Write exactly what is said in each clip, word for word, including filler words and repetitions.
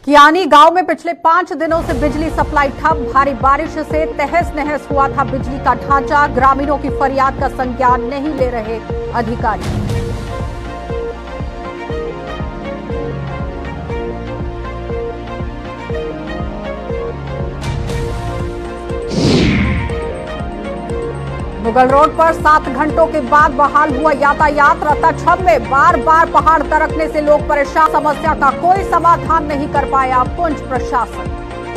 कियानी गांव में पिछले पांच दिनों से बिजली सप्लाई ठप। भारी बारिश से तहस नहस हुआ था बिजली का ढांचा। ग्रामीणों की फरियाद का संज्ञान नहीं ले रहे अधिकारी। मुगल रोड पर सात घंटों के बाद बहाल हुआ यातायात। रत्ताछम में बार बार पहाड़ दरकने से लोग परेशान। समस्या का कोई समाधान नहीं कर पाया पुंछ प्रशासन।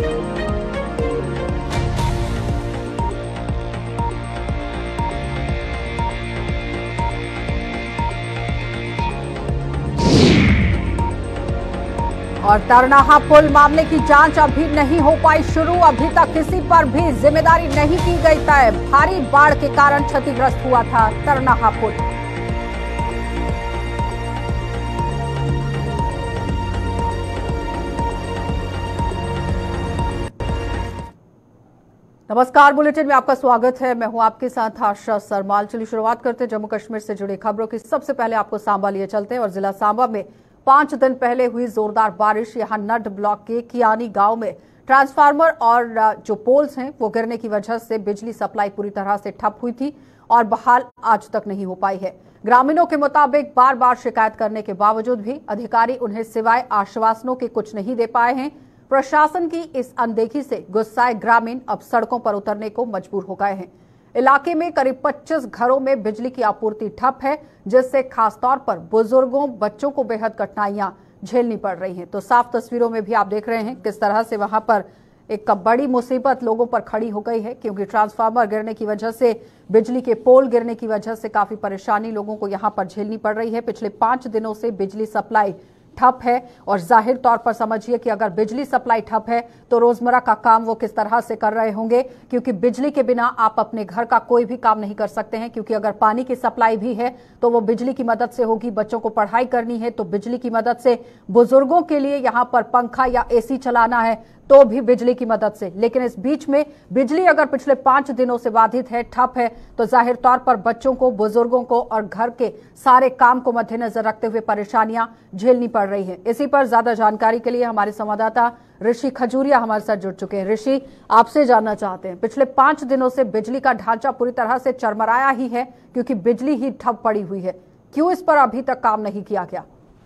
और तरनाहा पुल मामले की जांच अभी नहीं हो पाई शुरू। अभी तक किसी पर भी जिम्मेदारी नहीं की गई तय। भारी बाढ़ के कारण क्षतिग्रस्त हुआ था तरनाहा पुल। नमस्कार, बुलेटिन में आपका स्वागत है। मैं हूं आपके साथ आशा सरमाल। चलिए शुरुआत करते हैं जम्मू कश्मीर से जुड़ी खबरों की। सबसे पहले आपको सांबा लिए चलते हैं और जिला सांबा में पांच दिन पहले हुई जोरदार बारिश। यहां नड ब्लॉक के कियानी गांव में ट्रांसफार्मर और जो पोल्स हैं वो गिरने की वजह से बिजली सप्लाई पूरी तरह से ठप हुई थी और बहाल आज तक नहीं हो पाई है। ग्रामीणों के मुताबिक बार बार शिकायत करने के बावजूद भी अधिकारी उन्हें सिवाय आश्वासनों के कुछ नहीं दे पाए हैं। प्रशासन की इस अनदेखी से गुस्साए ग्रामीण अब सड़कों पर उतरने को मजबूर हो गए हैं। इलाके में करीब पच्चीस घरों में बिजली की आपूर्ति ठप है, जिससे खासतौर पर बुजुर्गों, बच्चों को बेहद कठिनाइयां झेलनी पड़ रही हैं। तो साफ तस्वीरों में भी आप देख रहे हैं किस तरह से वहां पर एक बड़ी मुसीबत लोगों पर खड़ी हो गई है, क्योंकि ट्रांसफार्मर गिरने की वजह से, बिजली के पोल गिरने की वजह से काफी परेशानी लोगों को यहां पर झेलनी पड़ रही है। पिछले पांच दिनों से बिजली सप्लाई ठप है और जाहिर तौर पर समझिए कि अगर बिजली सप्लाई ठप है तो रोजमर्रा का काम वो किस तरह से कर रहे होंगे, क्योंकि बिजली के बिना आप अपने घर का कोई भी काम नहीं कर सकते हैं। क्योंकि अगर पानी की सप्लाई भी है तो वो बिजली की मदद से होगी, बच्चों को पढ़ाई करनी है तो बिजली की मदद से, बुजुर्गों के लिए यहां पर पंखा या एसी चलाना है तो भी बिजली की मदद से। लेकिन इस बीच में बिजली अगर पिछले पांच दिनों से बाधित है, ठप है, तो जाहिर तौर पर बच्चों को, बुजुर्गों को और घर के सारे काम को मद्देनजर रखते हुए परेशानियां झेलनी पड़ रही हैं। इसी पर ज्यादा जानकारी के लिए हमारे संवाददाता ऋषि खजूरिया हमारे साथ जुड़ चुके हैं। ऋषि, आपसे जानना चाहते हैं, पिछले पांच दिनों से बिजली का ढांचा पूरी तरह से चरमराया ही है, क्योंकि बिजली ही ठप पड़ी हुई है। क्यों इस पर अभी तक काम नहीं किया गया?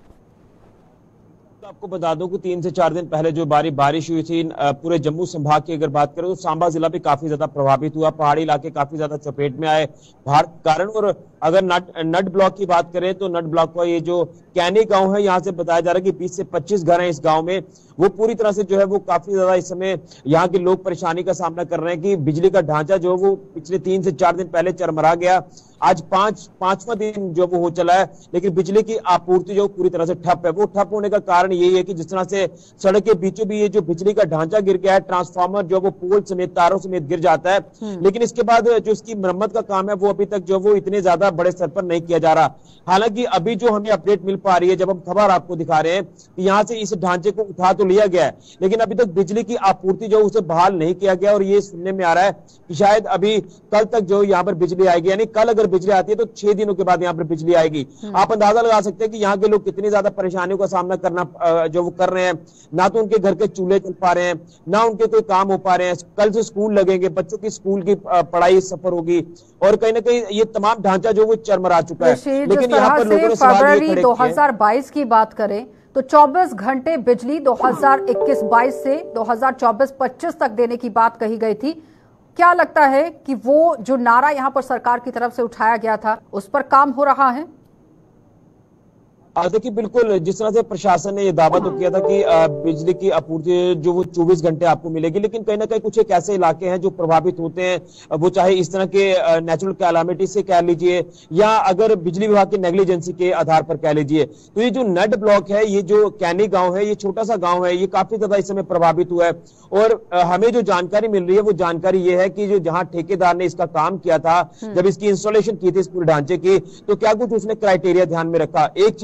तो आपको बता दूं कि तीन से चार दिन पहले जो बारी बारिश हुई थी, पूरे जम्मू संभाग की अगर बात करें तो सांबा जिला भी काफी ज्यादा प्रभावित हुआ। पहाड़ी इलाके काफी ज्यादा चपेट में आए बाढ़ के कारण। और अगर नट नट ब्लॉक की बात करें तो नट ब्लॉक का ये जो कैनी गांव है, यहाँ से बताया जा रहा है कि बीस से पच्चीस घर हैं इस गांव में, वो पूरी तरह से जो है वो काफी ज्यादा इस समय यहाँ के लोग परेशानी का सामना कर रहे हैं कि बिजली का ढांचा जो वो पिछले तीन से चार दिन पहले चरमरा गया। आज पांच पांचवा दिन जो वो हो चला है, लेकिन बिजली की आपूर्ति जो पूरी तरह से ठप है। वो ठप होने का कारण यही है कि जिस तरह से सड़क के बीचों भी ये जो बिजली का ढांचा गिर गया है, ट्रांसफार्मर जो वो पोल समेत, तारों समेत गिर जाता है, लेकिन इसके बाद जो इसकी मरम्मत का काम है वो अभी तक जो वो इतने ज्यादा बड़े स्तर पर नहीं किया जा रहा। हालांकि अभी जो हमें अपडेट मिल पा रही है, जब हम खबर आपको दिखा रहे हैं कि यहाँ से इस ढांचे को उठा तो लिया गया है, लेकिन अभी तक बिजली की आपूर्ति जो उसे बहाल नहीं किया गया। और ये सुनने में आ रहा है कि शायद अभी कल तक जो यहाँ पर बिजली आएगी, यानी कल अगर बिजली आती है तो छह दिनों के बाद यहाँ पर बिजली आएगी। आप अंदाजा लगा सकते हैं कि यहाँ के लोग कितनी ज्यादा परेशानियों का सामना करना जो वो कर रहे हैं। ना तो उनके घर के चूल्हे चल पा रहे हैं, ना उनके कोई काम हो पा रहे हैं। कल से स्कूल लगेंगे, बच्चों की स्कूल की पढ़ाई सफर होगी, और कहीं ना कहीं ये तमाम ढांचा जो वो चरमरा चुका है। लेकिन यहाँ पर लोगों ने फरवरी दो हजार बाईस की बात करें तो चौबीस घंटे बिजली दो हजार इक्कीस बाईस से दो हजार चौबीस पच्चीस तक देने की बात कही गई थी। क्या लगता है कि वो जो नारा यहां पर सरकार की तरफ से उठाया गया था, उस पर काम हो रहा है? देखिए, बिल्कुल जिस तरह से प्रशासन ने यह दावा तो किया था कि बिजली की आपूर्ति जो वो चौबीस घंटे आपको मिलेगी, लेकिन कहीं ना कहीं कुछ एक ऐसे इलाके हैं जो प्रभावित होते हैं, वो चाहे इस तरह के नेचुरल कैलामिटी से कह लीजिए या अगर बिजली विभाग की नेग्लिजेंसी के आधार पर कह लीजिए। तो ये जो नड ब्लॉक है, ये जो कैनी गांव है, ये छोटा सा गांव है, ये काफी ज्यादा इस समय प्रभावित हुआ है। और हमें जो जानकारी मिल रही है वो जानकारी ये है कि जो जहां ठेकेदार ने इसका काम किया था, जब इसकी इंस्टॉलेशन की थी इस पूरे ढांचे की, तो क्या कुछ उसने क्राइटेरिया ध्यान में रखा। एक चीज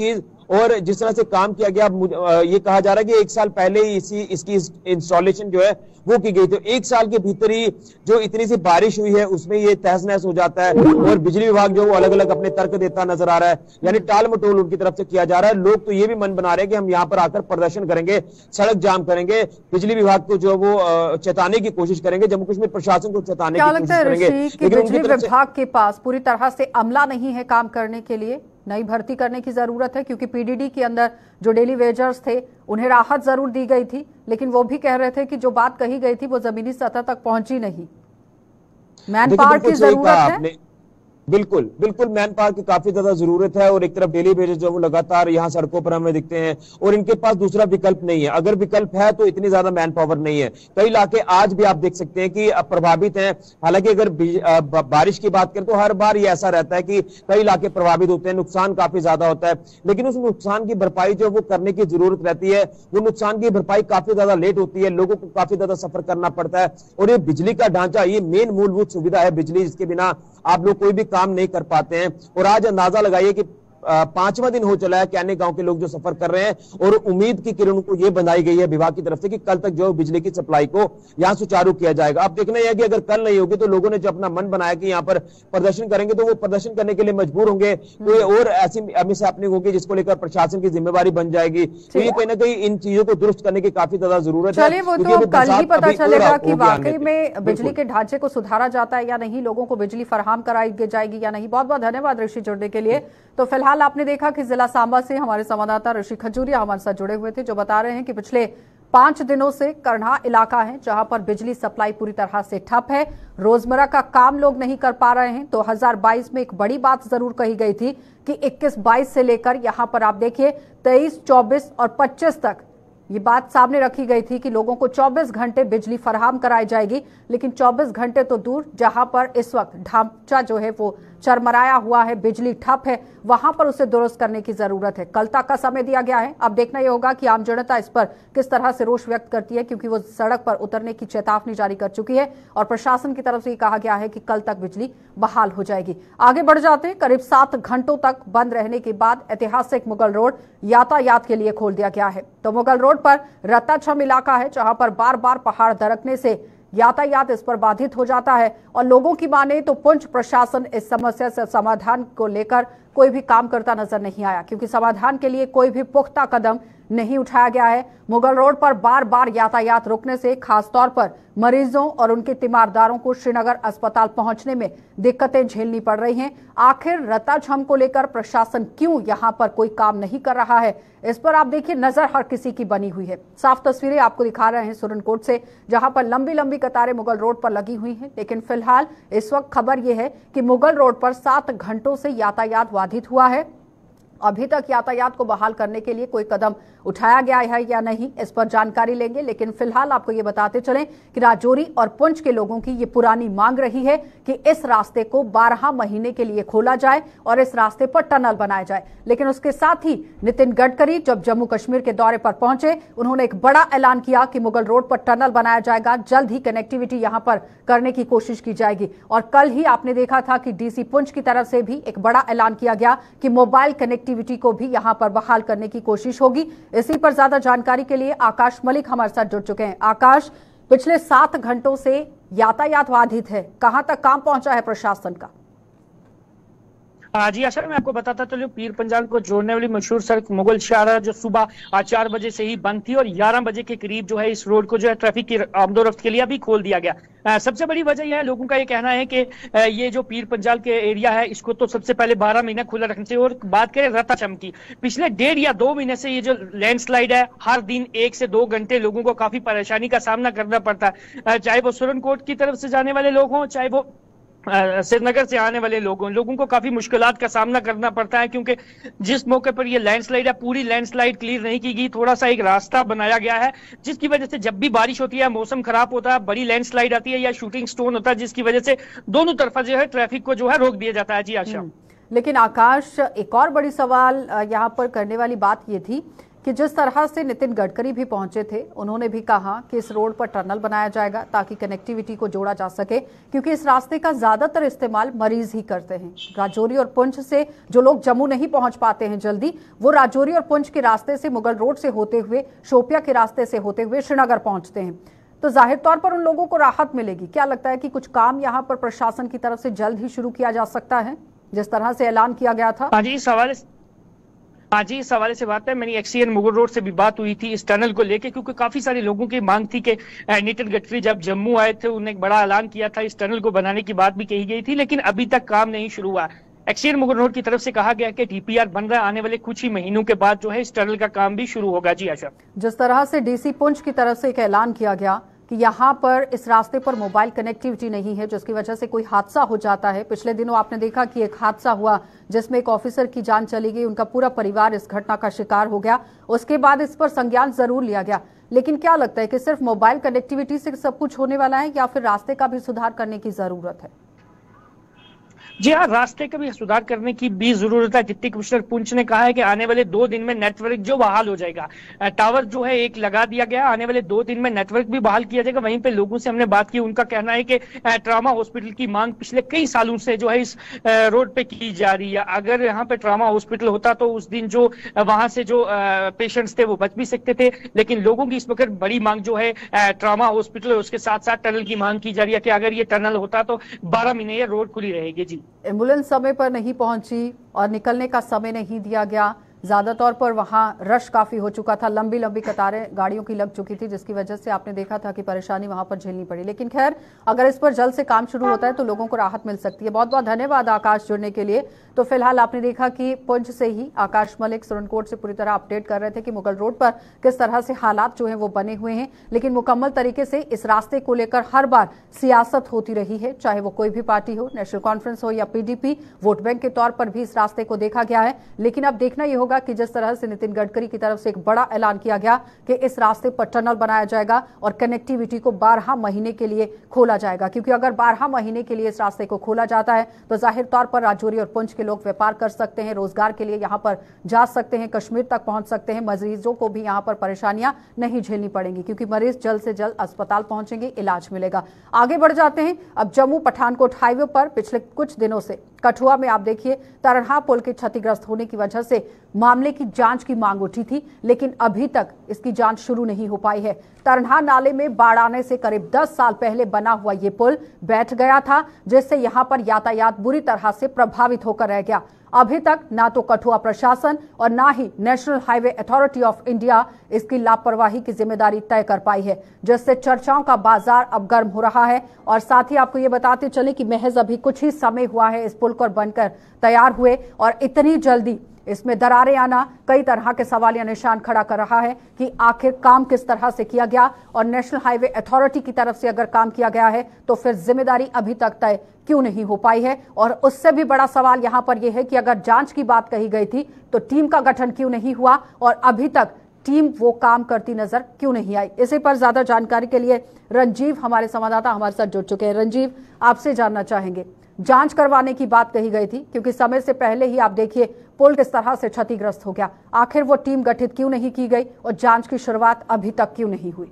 और जिस तरह से काम किया गया, ये कहा जा रहा है कि एक साल पहले ही इसी इसकी इंस्टॉलेशन जो है वो की गई, तो एक साल के भीतर ही जो इतनी सी बारिश हुई है उसमें ये तहस नहस हो जाता है। और बिजली विभाग जो वो अलग अलग अपने तर्क देता नजर आ रहा है, यानी टाल मटोल उनकी तरफ से किया जा रहा है। लोग तो ये भी मन बना रहे हैं कि हम यहाँ पर आकर प्रदर्शन करेंगे, सड़क जाम करेंगे, बिजली विभाग को जो वो चेताने की कोशिश करेंगे, जम्मू कश्मीर प्रशासन को चेताने की कोशिश करेंगे। लेकिन बिजली विभाग के पास पूरी तरह से अमला नहीं है काम करने के लिए, नई भर्ती करने की जरूरत है, क्योंकि पीडीडी के अंदर जो डेली वेजर्स थे उन्हें राहत जरूर दी गई थी, लेकिन वो भी कह रहे थे कि जो बात कही गई थी वो जमीनी सतह तक पहुंची नहीं। मैन पावर की जरूरत है। बिल्कुल बिल्कुल मैन पावर की काफी ज्यादा जरूरत है, और एक तरफ डेली बेसिस जो वो लगातार यहाँ सड़कों पर हमें दिखते हैं, और इनके पास दूसरा विकल्प नहीं है। अगर विकल्प है तो इतनी ज्यादा मैन पावर नहीं है। कई इलाके आज भी आप देख सकते हैं कि प्रभावित हैं। हालांकि अगर बारिश की बात करें तो हर बार ये ऐसा रहता है कि कई इलाके प्रभावित होते हैं, नुकसान काफी ज्यादा होता है, लेकिन उस नुकसान की भरपाई जो वो करने की जरूरत रहती है, वो नुकसान की भरपाई काफी ज्यादा लेट होती है, लोगों को काफी ज्यादा सफर करना पड़ता है। और ये बिजली का ढांचा, ये मेन मूलभूत सुविधा है बिजली, जिसके बिना आप लोग कोई भी काम नहीं कर पाते हैं। और आज अंदाजा लगाइए कि पांचवा दिन हो चला है कि अन्य गांव के लोग जो सफर कर रहे हैं, और उम्मीद की किरण को यह बनाई गई है विभाग की तरफ से कि कल तक जो बिजली की सप्लाई को यहां सुचारू किया जाएगा। अब देखना यह कि अगर कल नहीं होगी तो लोगों ने जो अपना मन बनाया कि यहां पर प्रदर्शन करेंगे, तो वो प्रदर्शन करने के लिए मजबूर होंगे। कोई और ऐसी मिस हैपनिंग होगी जिसको लेकर प्रशासन की जिम्मेवारी बन जाएगी। तो ये कहीं ना कहीं इन चीजों को दुरुस्त करने की काफी ज्यादा जरूरत है। चलिए, वो तो कल ही पता चलेगा कि वाकई में बिजली के ढांचे को सुधारा जाता है या नहीं, लोगों को बिजली फराहम कराई जाएगी या नहीं। बहुत बहुत धन्यवाद ऋषि जुड़ने के लिए। तो फिलहाल आपने देखा कि जिला सांबा से हमारे संवाददाता ऋषि खजूरिया हमारे साथ जुड़े हुए थे, जो बता रहे हैं कि पिछले पांच दिनों से करना इलाका है जहां पर बिजली सप्लाई पूरी तरह से ठप है, रोजमर्रा का काम लोग नहीं कर पा रहे हैं। दो हज़ार बाईस में एक बड़ी बात जरूर कही गई थी कि इक्कीस बाईस से लेकर यहां पर आप देखिए तेईस चौबीस और पच्चीस तक ये बात सामने रखी गई थी कि लोगों को चौबीस घंटे बिजली फराहम कराई जाएगी, लेकिन चौबीस घंटे तो दूर, जहां पर इस वक्त ढांचा जो है वो चरमराया हुआ है, बिजली ठप है, वहां पर उसे दुरुस्त करने की जरूरत है। कल तक का समय दिया गया है। अब देखना यह होगा कि आम जनता इस पर किस तरह से रोष व्यक्त करती है, क्योंकि वो सड़क पर उतरने की चेतावनी जारी कर चुकी है और प्रशासन की तरफ से कहा गया है कि कल तक बिजली बहाल हो जाएगी। आगे बढ़ जाते हैं। करीब सात घंटों तक बंद रहने के बाद ऐतिहासिक मुगल रोड यातायात के लिए खोल दिया गया है। तो मुगल रोड पर रत्ताछम इलाका है जहां पर बार बार पहाड़ दरकने से यातायात इस पर बाधित हो जाता है, और लोगों की माने तो पुंछ प्रशासन इस समस्या से समाधान को लेकर कोई भी काम करता नजर नहीं आया, क्योंकि समाधान के लिए कोई भी पुख्ता कदम नहीं उठाया गया है। मुगल रोड पर बार बार यातायात रुकने से खासतौर पर मरीजों और उनके तीमारदारों को श्रीनगर अस्पताल पहुंचने में दिक्कतें झेलनी पड़ रही हैं। आखिर रत्ताछम को लेकर प्रशासन क्यों यहां पर कोई काम नहीं कर रहा है, इस पर आप देखिए नजर हर किसी की बनी हुई है। साफ तस्वीरें आपको दिखा रहे हैं सुरनकोट से, जहां पर लंबी लंबी कतारें मुगल रोड पर लगी हुई हैं। लेकिन फिलहाल इस वक्त खबर यह है कि मुगल रोड पर सात घंटों से यातायात बाधित हुआ है। अभी तक यातायात को बहाल करने के लिए कोई कदम उठाया गया है या नहीं, इस पर जानकारी लेंगे। लेकिन फिलहाल आपको ये बताते चलें कि राजौरी और पुंछ के लोगों की ये पुरानी मांग रही है कि इस रास्ते को बारह महीने के लिए खोला जाए और इस रास्ते पर टनल बनाया जाए। लेकिन उसके साथ ही नितिन गडकरी जब जम्मू कश्मीर के दौरे पर पहुंचे, उन्होंने एक बड़ा ऐलान किया कि मुगल रोड पर टनल बनाया जाएगा, जल्द ही कनेक्टिविटी यहां पर करने की कोशिश की जाएगी। और कल ही आपने देखा था कि डीसी पुंछ की तरफ से भी एक बड़ा ऐलान किया गया कि मोबाइल कनेक्टिविटी को भी यहां पर बहाल करने की कोशिश होगी। इसी पर ज्यादा जानकारी के लिए आकाश मलिक हमारे साथ जुड़ चुके हैं। आकाश, पिछले सात घंटों से यातायात बाधित है, कहां तक काम पहुंचा है प्रशासन का? जी आशा, मैं आपको बताता चलूं, पीर पंजाल को जोड़ने वाली मशहूर सड़क मुगल शाहरा जो सुबह चार बजे से ही बंद थी और ग्यारह बजे के करीब जो है इस रोड को जो है ट्रैफिक की आमदोरफ्त के लिए अभी खोल दिया गया। आ, सबसे बड़ी वजह यह है, लोगों का ये कहना है कि आ, ये जो पीर पंजाल के एरिया है इसको तो सबसे पहले बारह महीना खुला रखना चाहिए। और बात करें रत्ताछम की, पिछले डेढ़ या दो महीने से ये जो लैंडस्लाइड है, हर दिन एक से दो घंटे लोगों को काफी परेशानी का सामना करना पड़ता है, चाहे वो सुरनकोट की तरफ से जाने वाले लोग हों, चाहे वो श्रीनगर से आने वाले लोगों लोगों को काफी मुश्किलात का सामना करना पड़ता है, क्योंकि जिस मौके पर ये लैंडस्लाइड है पूरी लैंडस्लाइड क्लियर नहीं की गई, थोड़ा सा एक रास्ता बनाया गया है, जिसकी वजह से जब भी बारिश होती है, मौसम खराब होता है, बड़ी लैंडस्लाइड आती है या शूटिंग स्टोन होता है, जिसकी वजह से दोनों तरफा जो है ट्रैफिक को जो है रोक दिया जाता है। जी आशा। लेकिन आकाश, एक और बड़ी सवाल यहाँ पर करने वाली बात ये थी कि जिस तरह से नितिन गडकरी भी पहुंचे थे, उन्होंने भी कहा कि इस रोड पर टनल बनाया जाएगा ताकि कनेक्टिविटी को जोड़ा जा सके, क्योंकि इस रास्ते का ज्यादातर इस्तेमाल मरीज ही करते हैं। राजौरी और पुंछ से जो लोग जम्मू नहीं पहुंच पाते हैं जल्दी, वो राजौरी और पुंछ के रास्ते से, मुगल रोड से होते हुए, शोपिया के रास्ते से होते हुए श्रीनगर पहुंचते हैं। तो जाहिर तौर पर उन लोगों को राहत मिलेगी। क्या लगता है कि कुछ काम यहाँ पर प्रशासन की तरफ से जल्द ही शुरू किया जा सकता है, जिस तरह से ऐलान किया गया था? हाँ जी, सवाल हाँ जी इस हवाले से बात है। मेरी एक्सीएन मुगल रोड से भी बात हुई थी इस टनल को लेके, क्योंकि काफी सारे लोगों की मांग थी कि नितिन गडकरी जब जम्मू आए थे उन्होंने एक बड़ा ऐलान किया था, इस टनल को बनाने की बात भी कही गई थी, लेकिन अभी तक काम नहीं शुरू हुआ। एक्सीएन मुगल रोड की तरफ से कहा गया कि डीपीआर बन रहा है, आने वाले कुछ ही महीनों के बाद जो है इस टनल का काम भी शुरू होगा। जी आशा, जिस तरह से डीसी पुंछ की तरफ से एक ऐलान किया गया कि यहाँ पर इस रास्ते पर मोबाइल कनेक्टिविटी नहीं है, जिसकी वजह से कोई हादसा हो जाता है। पिछले दिनों आपने देखा कि एक हादसा हुआ जिसमें एक ऑफिसर की जान चली गई, उनका पूरा परिवार इस घटना का शिकार हो गया। उसके बाद इस पर संज्ञान जरूर लिया गया, लेकिन क्या लगता है कि सिर्फ मोबाइल कनेक्टिविटी से सब कुछ होने वाला है या फिर रास्ते का भी सुधार करने की जरूरत है? जी हाँ, रास्ते का भी सुधार करने की भी जरूरत है। डिप्टी कमिश्नर पुंछ ने कहा है कि आने वाले दो दिन में नेटवर्क जो बहाल हो जाएगा, टावर जो है एक लगा दिया गया, आने वाले दो दिन में नेटवर्क भी बहाल किया जाएगा। वहीं पे लोगों से हमने बात की, उनका कहना है कि ट्रामा हॉस्पिटल की मांग पिछले कई सालों से जो है इस रोड पे की जा रही है। अगर यहाँ पे ट्रामा हॉस्पिटल होता तो उस दिन जो वहां से जो पेशेंट्स थे वो बच भी सकते थे, लेकिन लोगों की इस वक्त बड़ी मांग जो है ट्रामा हॉस्पिटल, उसके साथ साथ टनल की मांग की जा रही है कि अगर ये टनल होता तो बारह महीने ये रोड खुली रहेगी। जी, एम्बुलेंस समय पर नहीं पहुंची और निकलने का समय नहीं दिया गया। ज्यादा तौर पर वहां रश काफी हो चुका था, लंबी लंबी कतारें गाड़ियों की लग चुकी थी, जिसकी वजह से आपने देखा था कि परेशानी वहां पर झेलनी पड़ी। लेकिन खैर, अगर इस पर जल्द से काम शुरू होता है तो लोगों को राहत मिल सकती है। बहुत बहुत धन्यवाद आकाश जुड़ने के लिए। तो फिलहाल आपने देखा कि पुंछ से ही आकाश मलिक सुरनकोट से पूरी तरह अपडेट कर रहे थे कि मुगल रोड पर किस तरह से हालात जो है वो बने हुए हैं, लेकिन मुकम्मल तरीके से इस रास्ते को लेकर हर बार सियासत होती रही है, चाहे वो कोई भी पार्टी हो, नेशनल कॉन्फ्रेंस हो या पीडीपी। वोट बैंक के तौर पर भी इस रास्ते को देखा गया है, लेकिन अब देखना यह होगा कि जिस तरह से नितिन गडकरी की तरफ से एक बड़ा ऐलान किया गया कि इस रास्ते पर टनल बनाया जाएगा और कनेक्टिविटी को बारह महीने के लिए खोला जाएगा, क्योंकि अगर बारह महीने के लिए इस रास्ते को खोला जाता है तो जाहिर तौर पर राजौरी और पुंछ के लोग व्यापार कर सकते हैं, रोजगार के लिए यहां पर जा सकते हैं, कश्मीर तक पहुंच सकते हैं। मरीजों को भी यहां पर परेशानियां नहीं झेलनी पड़ेंगी, क्योंकि मरीज जल्द से जल्द अस्पताल पहुंचेंगे, इलाज मिलेगा। आगे बढ़ जाते हैं अब जम्मू पठानकोट हाईवे पर पिछले कुछ दिनों से कठुआ में आप देखिए तरन्हा पुल के क्षतिग्रस्त होने की वजह से मामले की जांच की मांग उठी थी, लेकिन अभी तक इसकी जांच शुरू नहीं हो पाई है। तरन्हा नाले में बाढ़ आने से करीब दस साल पहले बना हुआ ये पुल बैठ गया था, जिससे यहां पर यातायात बुरी तरह से प्रभावित होकर रह गया। अभी तक ना तो कठुआ प्रशासन और ना ही national highway authority of India इसकी लापरवाही की जिम्मेदारी तय कर पाई है, जिससे चर्चाओं का बाजार अब गर्म हो रहा है। और साथ ही आपको ये बताते चले कि महज अभी कुछ ही समय हुआ है इस पुल को बनकर तैयार हुए, और इतनी जल्दी इसमें दरारें आना कई तरह के सवालिया निशान खड़ा कर रहा है कि आखिर काम किस तरह से किया गया, और नेशनल हाईवे अथॉरिटी की तरफ से अगर काम किया गया है तो फिर जिम्मेदारी अभी तक तय क्यों नहीं हो पाई है। और उससे भी बड़ा सवाल यहां पर यह है कि अगर जांच की बात कही गई थी तो टीम का गठन क्यों नहीं हुआ, और अभी तक टीम वो काम करती नजर क्यों नहीं आई। इसी पर ज्यादा जानकारी के लिए रंजीव हमारे संवाददाता हमारे साथ जुड़ चुके हैं। रंजीव, आपसे जानना चाहेंगे, जांच करवाने की बात कही गई थी क्योंकि समय से पहले ही आप देखिए पुल किस तरह से क्षतिग्रस्त हो गया, आखिर वो टीम गठित क्यों नहीं की गई और जांच की शुरुआत अभी तक क्यों नहीं हुई?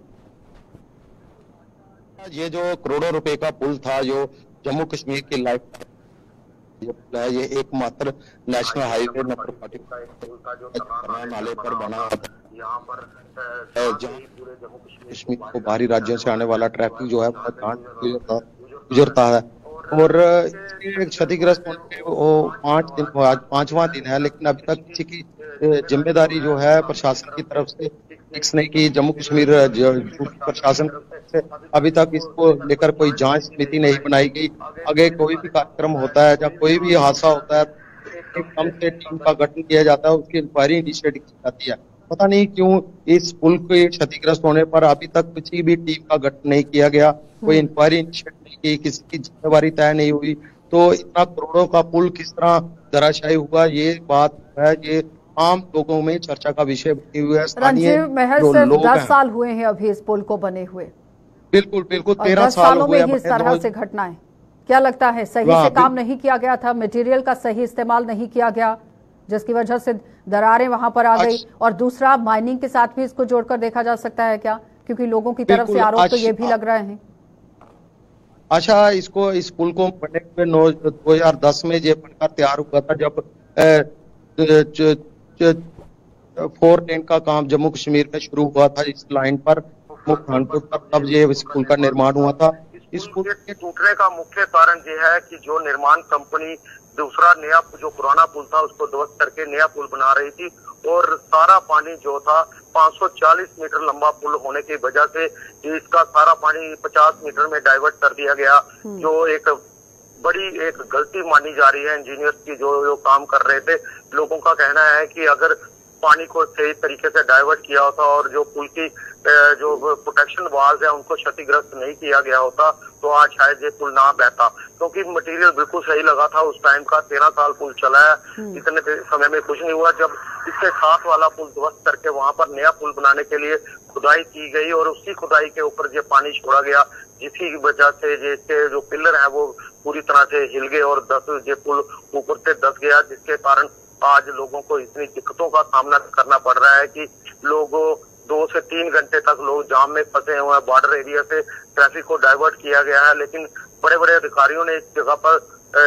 ये जो करोड़ों रुपए का पुल था जो जम्मू कश्मीर की लाइफ है, ये एकमात्र national highway number forty five नाले पर बना था, यहाँ पर जहाँ पूरे जम्मू कश्मीर को बाहरी राज्यों से आने वाला ट्रैफिक जो है गुजरता है। और क्षतिग्रस्त होने के वो पांच दिन आज पांचवा दिन है, लेकिन अभी तक किसी की जिम्मेदारी जो है प्रशासन की तरफ से फिक्स नहीं की। जम्मू कश्मीर प्रशासन से अभी तक इसको लेकर कोई जांच समिति नहीं बनाई गई। आगे कोई भी कार्यक्रम होता है, जब कोई भी हादसा होता है तो कम से टीम का गठन किया जाता है, उसकी इंक्वायरी इनिशिएट की जाती है। पता नहीं क्यों इस पुल के क्षतिग्रस्त होने पर अभी तक किसी भी टीम का गठन नहीं किया गया, कोई इंक्वायरी इनिशिएट नहीं की, किसी की जिम्मेवारी तय नहीं हुई। तो इतना करोड़ों का पुल किस तरह धराशायी हुआ, ये बात है, ये आम लोगों में चर्चा का विषय बनी हुआ है। स्थानीय महज सिर्फ दस साल हुए हैं अभी इस पुल को बने हुए। बिल्कुल बिल्कुल तेरह साल हुए हैं इस तरह से घटनाएं। क्या लगता है सही से काम नहीं किया गया था, मटेरियल का सही इस्तेमाल नहीं किया गया, जिसकी वजह से दरारें वहां पर आ गई, और दूसरा माइनिंग के साथ भी इसको जोड़कर देखा जा सकता है क्या, क्योंकि लोगों की तरफ से आरोप तो ये भी लग रहे हैं। अच्छा, इसको इस पुल को बनने पे दो हजार दस में ये बनकर तैयार हुआ था, जब फोर लेन का काम जम्मू कश्मीर में शुरू हुआ था इस लाइन पर मुखानपुर तक, तब ये इस पुल का निर्माण हुआ था। इस पुल के टूटने का मुख्य कारण ये है कि जो निर्माण कंपनी दूसरा नया जो पुराना पुल था उसको ध्वस्त करके नया पुल बना रही थी, और सारा पानी जो था पाँच सौ चालीस मीटर लंबा पुल होने की वजह से इसका सारा पानी पचास मीटर में डाइवर्ट कर दिया गया, जो एक बड़ी एक गलती मानी जा रही है इंजीनियर्स की जो जो काम कर रहे थे। लोगों का कहना है कि अगर पानी को सही तरीके से डाइवर्ट किया होता और जो पुल की जो प्रोटेक्शन वाल्स है उनको क्षतिग्रस्त नहीं किया गया होता तो आज शायद ये पुल ना बहता, क्योंकि मटेरियल बिल्कुल सही लगा था उस टाइम का। तेरह साल पुल चला है, इतने समय में कुछ नहीं हुआ। जब इसके साथ वाला पुल ध्वस्त करके वहां पर नया पुल बनाने के लिए खुदाई की गई और उसी खुदाई के ऊपर ये पानी छोड़ा गया, जिसकी वजह से इसके जो पिलर है वो पूरी तरह से हिल गए और दस ये पुल ऊपर से दस गया, जिसके कारण आज लोगों को इतनी दिक्कतों का सामना करना पड़ रहा है कि लोगों दो से तीन घंटे तक लोग जाम में फंसे हुए हैं। बॉर्डर एरिया से ट्रैफिक को डाइवर्ट किया गया है, लेकिन बड़े बड़े अधिकारियों ने इस जगह पर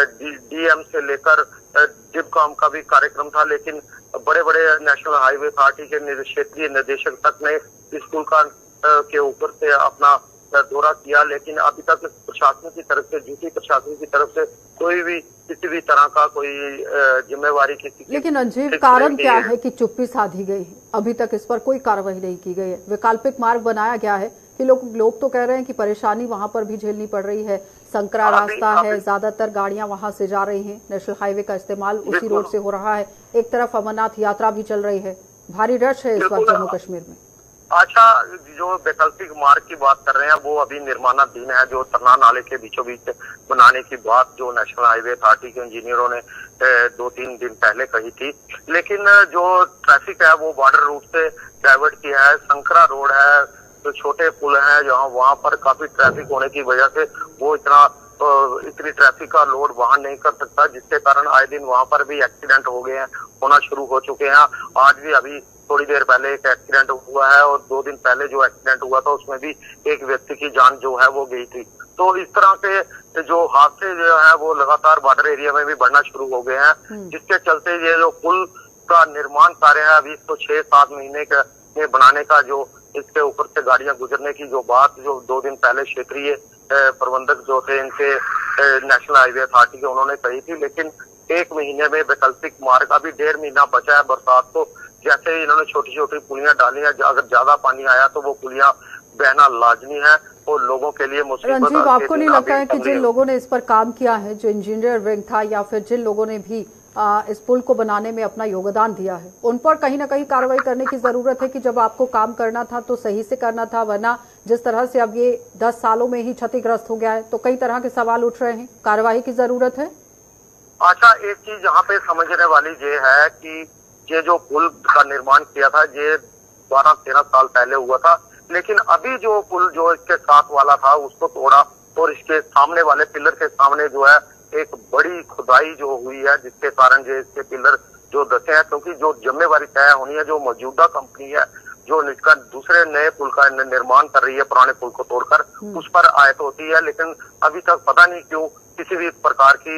डीएम से लेकर डिबकॉम का भी कार्यक्रम था, लेकिन बड़े बड़े नेशनल हाईवे अथॉरिटी के क्षेत्रीय निदेशक तक ने इस पुल का के ऊपर से अपना दौरा किया, लेकिन अभी तक प्रशासन की तरफ से ड्यूटी प्रशासन की तरफ से कोई भी किसी भी तरह का कोई जिम्मेवारी किसी की। लेकिन अंजीर, कारण क्या है कि चुप्पी साधी गई है? अभी तक इस पर कोई कार्रवाई नहीं की गई है। वैकल्पिक मार्ग बनाया गया है कि लोग लोग तो कह रहे हैं कि परेशानी वहां पर भी झेलनी पड़ रही है, संकरा रास्ता है, ज्यादातर गाड़ियां वहां से जा रही हैं, नेशनल हाईवे का इस्तेमाल उसी रोड से हो रहा है, एक तरफ अमरनाथ यात्रा भी चल रही है, भारी रश है इस वक्त जम्मू कश्मीर में। अच्छा, जो वैकल्पिक मार्ग की बात कर रहे हैं वो अभी निर्माणाधीन है, जो तरना नाले के बीचों बीच बनाने की बात जो नेशनल हाईवे अथॉरिटी के इंजीनियरों ने दो तीन दिन पहले कही थी, लेकिन जो ट्रैफिक है वो बॉर्डर रूट से डाइवर्ट किया है। संकरा रोड है, जो छोटे पुल है जहाँ वहां पर काफी ट्रैफिक होने की वजह से वो इतना इतनी ट्रैफिक का लोड वहन नहीं कर सकता, जिसके कारण आए दिन वहां पर भी एक्सीडेंट हो गए हैं, होना शुरू हो चुके हैं। आज भी अभी थोड़ी देर पहले एक एक्सीडेंट हुआ है और दो दिन पहले जो एक्सीडेंट हुआ था उसमें भी एक व्यक्ति की जान जो है वो गई थी। तो इस तरह के जो हादसे जो है वो लगातार बॉर्डर एरिया में भी बढ़ना शुरू हो गए हैं, जिसके चलते ये जो पुल का निर्माण कार्य है अभी तो छह सात महीने में बनाने का, जो इसके ऊपर से गाड़ियां गुजरने की जो बात जो दो दिन पहले क्षेत्रीय प्रबंधक जो थे इनके नेशनल हाईवे अथॉरिटी के उन्होंने कही थी, लेकिन एक महीने में वैकल्पिक मार्ग अभी डेढ़ महीना बचा है बरसात को। जैसे ही इन्होंने छोटी छोटी पुलियां डाली हैं, अगर ज्यादा पानी आया तो वो पुलियां बहना लाजमी है और लोगों के लिए मुसीबत। रंजीव, आपको नहीं लगता है कि जिन लोगों ने इस पर काम किया है, जो इंजीनियर विंग था या फिर जिन लोगों ने भी आ, इस पुल को बनाने में अपना योगदान दिया है, उन पर कहीं ना कहीं कार्रवाई करने की जरूरत है कि जब आपको काम करना था तो सही से करना था, वरना जिस तरह से अब ये दस सालों में ही क्षतिग्रस्त हो गया है तो कई तरह के सवाल उठ रहे हैं, कार्रवाई की जरूरत है। अच्छा, एक चीज यहाँ पे समझने वाली ये है कि ये जो पुल का निर्माण किया था ये बारह तेरह साल पहले हुआ था, लेकिन अभी जो पुल जो इसके साथ वाला था उसको तोड़ा और इसके सामने वाले पिलर के सामने जो है एक बड़ी खुदाई जो हुई है, जिसके कारण जो इसके पिलर जो दसे हैं, क्योंकि जो जिम्मेवारी तय होनी है जो मौजूदा कंपनी है जो इसका दूसरे नए पुल का निर्माण कर रही है पुराने पुल को तोड़कर, उस पर आयत होती है, लेकिन अभी तक पता नहीं क्यों किसी भी प्रकार की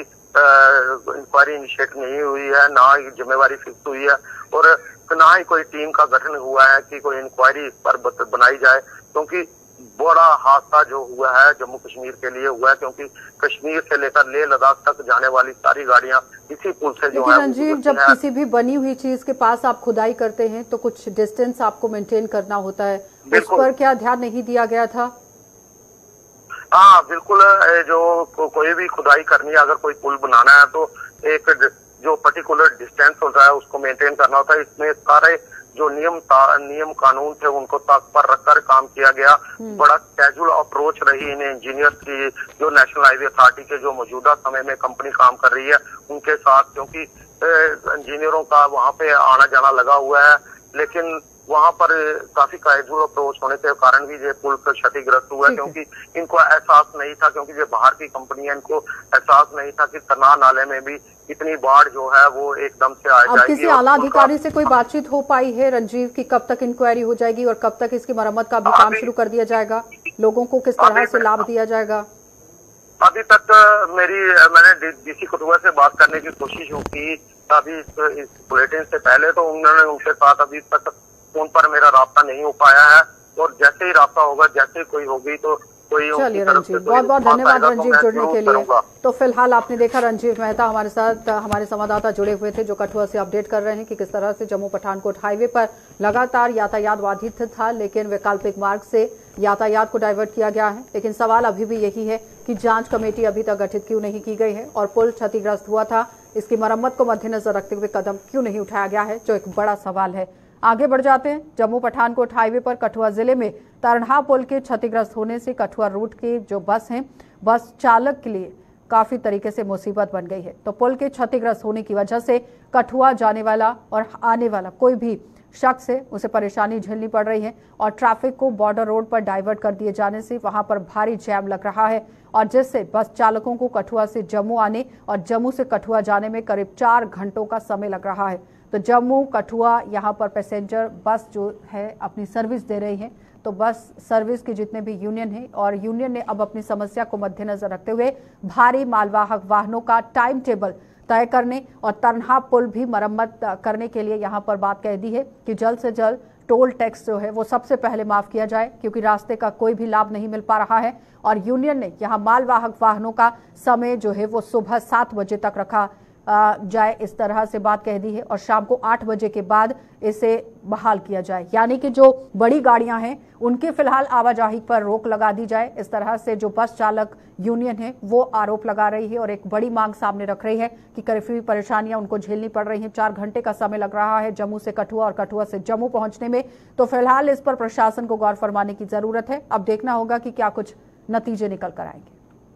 इंक्वायरी इनिशिएट नहीं हुई है, ना ही जिम्मेवारी फिक्स हुई है और ना ही कोई टीम का गठन हुआ है कि कोई इंक्वायरी इस पर बनाई जाए, क्योंकि बड़ा हादसा जो हुआ है जम्मू कश्मीर के लिए हुआ है, क्योंकि कश्मीर से लेकर लेह लद्दाख तक जाने वाली सारी गाड़ियां इसी पुल से जो है। रंजीव, जब किसी भी बनी हुई चीज के पास आप खुदाई करते हैं तो कुछ डिस्टेंस आपको मेंटेन करना होता है, उस पर क्या ध्यान नहीं दिया गया था? हाँ बिल्कुल, जो को, कोई भी खुदाई करनी है, अगर कोई पुल बनाना है तो एक जो पर्टिकुलर डिस्टेंस होता है उसको मेंटेन करना होता है। इसमें सारे जो नियम नियम कानून थे उनको ताक पर रखकर काम किया गया। बड़ा कैजुअल अप्रोच रही इन इंजीनियर्स की, जो नेशनल हाईवे अथॉरिटी के जो मौजूदा समय में कंपनी काम कर रही है उनके साथ, क्योंकि इंजीनियरों का वहां पे आना जाना लगा हुआ है, लेकिन वहां पर काफी कैजुअल अप्रोच होने के कारण भी ये पुल क्षतिग्रस्त हुआ, क्योंकि इनको एहसास नहीं था, क्योंकि ये बाहर की कंपनी है, इनको एहसास नहीं था कि तरनाह नाले में भी इतनी बाढ़ जो है वो एकदम से आ अब जाएगी। किसी आला अधिकारी से कोई बातचीत हो पाई है रंजीव की कब तक इंक्वायरी हो जाएगी और कब तक इसकी मरम्मत का भी काम शुरू कर दिया जाएगा? लोगों को किस तरह से लाभ दिया जाएगा? अभी तक मेरी मैंने डीसी कठुआ से बात करने की कोशिश की, अभी इस बुलेटिन से पहले तो उन्होंने उनके साथ अभी तक फोन पर मेरा राब्ता नहीं हो पाया है, और जैसे ही राब्ता होगा, जैसे कोई होगी तो कोई चलिए रंजीव, बहुत बहुत धन्यवाद रंजीव जुड़ने के लिए। तो फिलहाल आपने देखा रंजीव मेहता हमारे साथ, हमारे संवाददाता जुड़े हुए थे जो कठुआ से अपडेट कर रहे हैं कि किस तरह से जम्मू पठानकोट हाईवे पर लगातार यातायात बाधित था, लेकिन वैकल्पिक मार्ग से यातायात को डाइवर्ट किया गया है। लेकिन सवाल अभी भी यही है कि जांच कमेटी अभी तक गठित क्यों नहीं की गई है और पुल क्षतिग्रस्त हुआ था, इसकी मरम्मत को मद्देनजर रखते हुए कदम क्यों नहीं उठाया गया है, जो एक बड़ा सवाल है। आगे बढ़ जाते हैं। जम्मू पठानकोट हाईवे पर कठुआ जिले में तरनहा पुल के क्षतिग्रस्त होने से कठुआ रूट के जो बस हैं, बस चालक के लिए काफी तरीके से मुसीबत बन गई है। तो पुल के क्षतिग्रस्त होने की वजह से कठुआ जाने वाला और आने वाला कोई भी शख्स है उसे परेशानी झेलनी पड़ रही है, और ट्रैफिक को बॉर्डर रोड पर डाइवर्ट कर दिए जाने से वहां पर भारी जैम लग रहा है, और जिससे बस चालकों को कठुआ से जम्मू आने और जम्मू से कठुआ जाने में करीब चार घंटों का समय लग रहा है। तो जम्मू कठुआ यहाँ पर पैसेंजर बस जो है अपनी सर्विस दे रही है, तो बस सर्विस के जितने भी यूनियन है और यूनियन ने अब अपनी समस्या को मद्देनजर रखते हुए भारी मालवाहक वाहनों का टाइम टेबल तय करने और तरनहा पुल भी मरम्मत करने के लिए यहाँ पर बात कह दी है कि जल्द से जल्द टोल टैक्स जो है वो सबसे पहले माफ किया जाए, क्योंकि रास्ते का कोई भी लाभ नहीं मिल पा रहा है। और यूनियन ने यहाँ मालवाहक वाहनों का समय जो है वो सुबह सात बजे तक रखा जाए, इस तरह से बात कह दी है, और शाम को आठ बजे के बाद इसे बहाल किया जाए, यानी कि जो बड़ी गाड़ियां हैं उनके फिलहाल आवाजाही पर रोक लगा दी जाए। इस तरह से जो बस चालक यूनियन है वो आरोप लगा रही है और एक बड़ी मांग सामने रख रही है कि काफी परेशानियां उनको झेलनी पड़ रही हैं। चार घंटे का समय लग रहा है जम्मू से कठुआ और कठुआ से जम्मू पहुंचने में। तो फिलहाल इस पर प्रशासन को गौर फरमाने की जरूरत है। अब देखना होगा कि क्या कुछ नतीजे निकल कर आएंगे।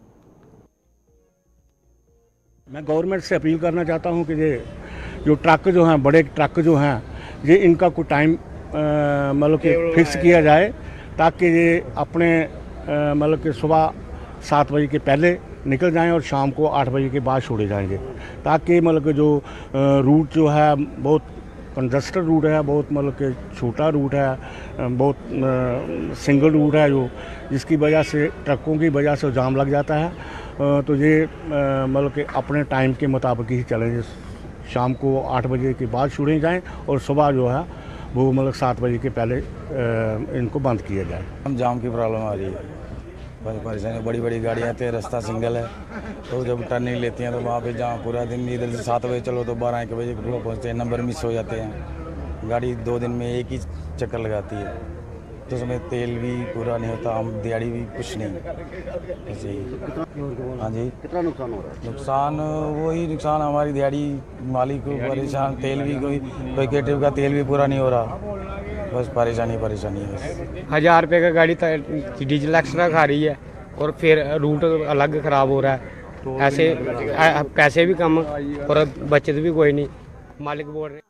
मैं गवर्नमेंट से अपील करना चाहता हूं कि ये जो ट्रक जो हैं, बड़े ट्रक जो हैं, ये इनका कोई टाइम मतलब कि फिक्स किया जाए, ताकि ये अपने मतलब कि सुबह सात बजे के पहले निकल जाएं और शाम को आठ बजे के बाद छोड़े जाएंगे, ताकि मतलब कि जो रूट जो है बहुत कंजस्टेड रूट है, बहुत मतलब कि छोटा रूट है, बहुत सिंगल रूट है, जो जिसकी वजह से ट्रकों की वजह से जाम लग जाता है। तो ये मतलब कि अपने टाइम के मुताबिक ही चलेंगे, शाम को आठ बजे के बाद छोड़े जाएं और सुबह जो है वो मतलब सात बजे के पहले इनको बंद किया जाए। हम जाम की प्रॉब्लम आ रही है, बड़ी परेशानी, बड़ी बड़ी गाड़ियाँ आती हैं, रास्ता सिंगल है, तो जब टर्निंग लेती हैं तो वहाँ पे जाम पूरा दिन, इधर से सात बजे चलो तो बारह एक बजे पहुँचते हैं, नंबर मिस हो जाते हैं, गाड़ी दो दिन में एक ही चक्कर लगाती है, तो उसमें तेल भी पूरा नहीं होता, हम दिहाड़ी भी कुछ नहीं। ऐसे ही। हाँ जी, कितना नुकसान हो रहा है? नुकसान वही नुकसान, हमारी दिहाड़ी, मालिक को परेशान, तेल भी कोई कोई केटिव का तेल भी पूरा नहीं हो रहा, बस परेशानी परेशानी है बस। हज़ार रुपये का गाड़ी डीजल एक्स्ट्रा खा रही है और फिर रूट अलग ख़राब हो रहा है, तो ऐसे पैसे भी कम और बचत भी कोई नहीं, मालिक बोल रहे।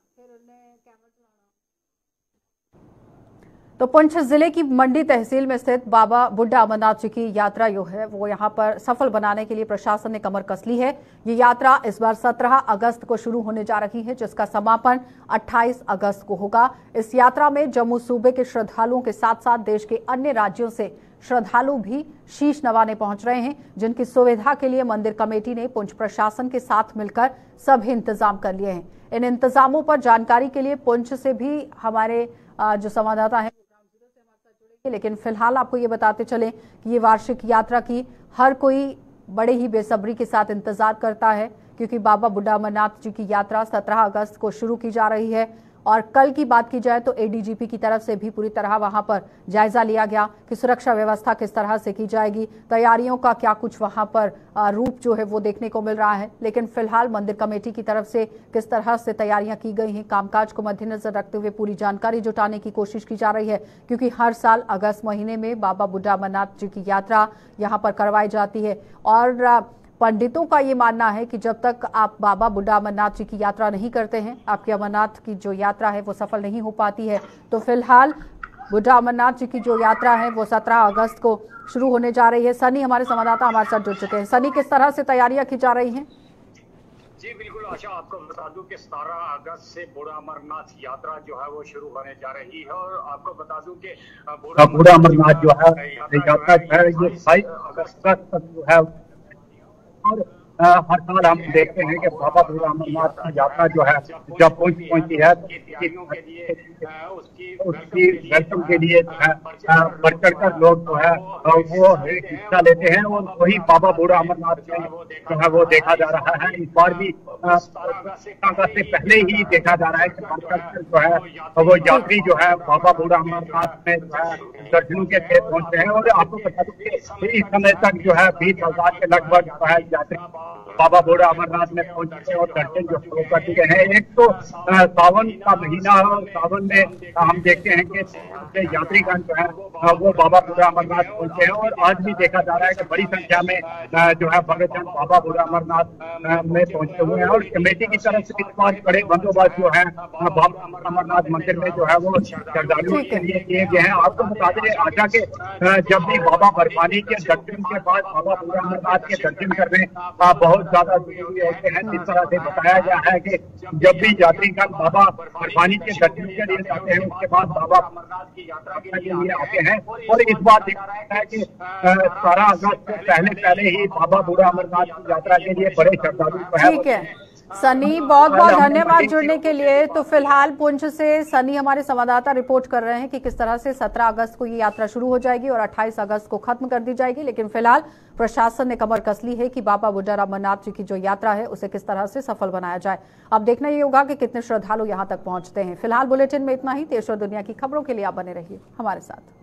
तो पुंछ जिले की मंडी तहसील में स्थित बाबा बुड्ढा अमरनाथ जी की यात्रा जो है वो यहाँ पर सफल बनाने के लिए प्रशासन ने कमर कस ली है। ये यात्रा इस बार सत्रह अगस्त को शुरू होने जा रही है, जिसका समापन अट्ठाईस अगस्त को होगा। इस यात्रा में जम्मू सूबे के श्रद्धालुओं के साथ साथ देश के अन्य राज्यों से श्रद्धालु भी शीश नवाने पहुंच रहे हैं, जिनकी सुविधा के लिए मंदिर कमेटी ने पुंछ प्रशासन के साथ मिलकर सभी इंतजाम कर लिए हैं। इन इंतजामों पर जानकारी के लिए पुंछ से भी हमारे जो संवाददाता हैं, लेकिन फिलहाल आपको ये बताते चलें कि ये वार्षिक यात्रा की हर कोई बड़े ही बेसब्री के साथ इंतजार करता है, क्योंकि बाबा बुड्ढा अमरनाथ जी की यात्रा सत्रह अगस्त को शुरू की जा रही है। और कल की बात की जाए तो एडीजीपी की तरफ से भी पूरी तरह वहां पर जायजा लिया गया कि सुरक्षा व्यवस्था किस तरह से की जाएगी, तैयारियों का क्या कुछ वहां पर रूप जो है वो देखने को मिल रहा है। लेकिन फिलहाल मंदिर कमेटी की तरफ से किस तरह से तैयारियां की गई हैं, कामकाज को मद्देनजर रखते हुए पूरी जानकारी जुटाने की कोशिश की जा रही है, क्योंकि हर साल अगस्त महीने में बाबा बुड्ढा अमरनाथ जी की यात्रा यहाँ पर करवाई जाती है। और पंडितों का ये मानना है कि जब तक आप बाबा बुड्ढा अमरनाथ जी की यात्रा नहीं करते हैं, आपकी अमरनाथ की जो यात्रा है वो सफल नहीं हो पाती है। तो फिलहाल बुड्ढा अमरनाथ जी की जो यात्रा है वो सत्रह अगस्त को शुरू होने जा रही है। सनी हमारे संवाददाता हमारे साथ जुड़ चुके हैं। सनी, किस तरह से तैयारियां की जा रही हैं? जी बिल्कुल आशा, आपको बता दूं कि सत्रह अगस्त से बुढ़ा अमरनाथ यात्रा जो है वो शुरू होने जा रही है। और आपको बता दूं कि बुढ़ा अमरनाथ जो है यात्रा जो है ये बाईस अगस्त तक जो है, और हर साल हम देखते हैं कि बाबा बुढ़ा अमरनाथ की यात्रा जो है जब पहुंच पहुंची है उसकी वेलकम के लिए जो है बढ़ चढ़ कर लोग जो है वो हिस्सा लेते हैं। और वही बाबा बुढ़ा अमरनाथ में जो है वो देखा जा रहा है। इस बार भी अगस्त से पहले ही देखा जा रहा है कि बढ़ चढ़ कर जो है वो यात्री जो है बाबा बुढ़ा अमरनाथ में जो है दर्शनों के लिए पहुंचते हैं। और आपको बता दूं कि इस समय तक जो है बीस हजार के लगभग जो है यात्री बाबा बुढ़ा अमरनाथ में पहुंच चुके हैं और दर्शन जो शुरू कर चुके हैं। एक तो सावन का महीना है और सावन में हम देखते हैं कि यात्रीगण जो है वो बाबा बुढ़ा अमरनाथ पहुंचे हैं। और आज भी देखा जा रहा है कि बड़ी संख्या में जो है भक्तजन बाबा बुढ़ा अमरनाथ में पहुंचे हुए हैं। और कमेटी की तरफ से इस बार बड़े बंदोबस्त जो है बाबा अमरनाथ मंदिर में जो है वो श्रद्धालुओं के लिए किए गए हैं। आपको बता दें आशा के जब भी बाबा बर्फानी के दर्शन के बाद बाबा बुढ़ा अमरनाथ के दर्शन करने बहुत ज्यादा जरूरी होते हैं। जिस तरह से बताया गया है कि जब भी यात्रीगण बाबा बर्फानी के दर्शन के लिए जाते हैं उसके बाद बाबा अमरनाथ की यात्रा के लिए आते हैं। और इस बार देखा जाता है कि सत्रह अगस्त से पहले पहले ही बाबा बुढ़ा अमरनाथ की यात्रा के लिए बड़े श्रद्धालु ठीक है। सनी, बहुत बहुत धन्यवाद जुड़ने के लिए। तो फिलहाल पुंछ से सनी हमारे संवाददाता रिपोर्ट कर रहे हैं कि किस तरह से सत्रह अगस्त को ये यात्रा शुरू हो जाएगी और अट्ठाईस अगस्त को खत्म कर दी जाएगी। लेकिन फिलहाल प्रशासन ने कमर कस ली है कि बाबा बुड्ढा अमरनाथ जी की जो यात्रा है उसे किस तरह से सफल बनाया जाए। अब देखना ये होगा कि कितने श्रद्धालु यहाँ तक पहुंचते हैं। फिलहाल बुलेटिन में इतना ही। देश और दुनिया की खबरों के लिए आप बने रहिए हमारे साथ।